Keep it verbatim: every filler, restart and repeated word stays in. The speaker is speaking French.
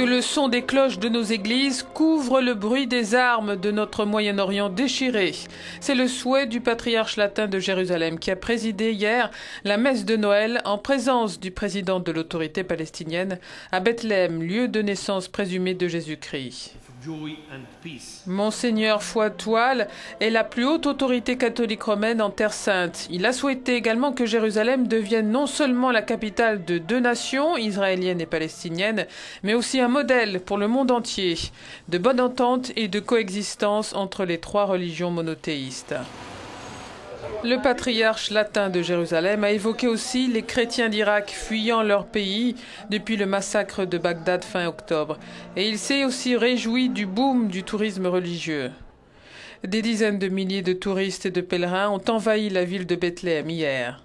Que le son des cloches de nos églises couvre le bruit des armes de notre Moyen-Orient déchiré. C'est le souhait du patriarche latin de Jérusalem qui a présidé hier la messe de Noël en présence du président de l'autorité palestinienne à Bethléem, lieu de naissance présumé de Jésus-Christ. Monseigneur Fouad-Toual est la plus haute autorité catholique romaine en Terre Sainte. Il a souhaité également que Jérusalem devienne non seulement la capitale de deux nations, israélienne et palestinienne, mais aussi un modèle pour le monde entier, de bonne entente et de coexistence entre les trois religions monothéistes. Le patriarche latin de Jérusalem a évoqué aussi les chrétiens d'Irak fuyant leur pays depuis le massacre de Bagdad fin octobre. Et il s'est aussi réjoui du boom du tourisme religieux. Des dizaines de milliers de touristes et de pèlerins ont envahi la ville de Bethléem hier.